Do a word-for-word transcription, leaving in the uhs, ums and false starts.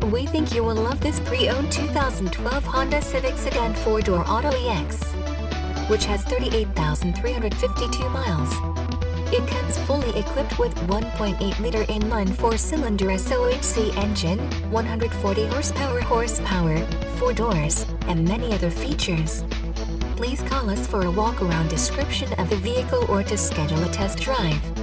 We think you will love this pre-owned two thousand twelve Honda Civic Sedan four-door Auto E X, which has thirty-eight thousand three hundred fifty-two miles. It comes fully equipped with one point eight liter inline four-cylinder S O H C engine, one hundred forty horsepower horsepower, four doors, and many other features. Please call us for a walk-around description of the vehicle or to schedule a test drive.